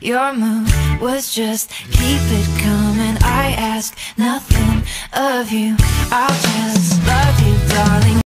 Your move was just keep it coming. I ask nothing of you, I'll just love you, darling.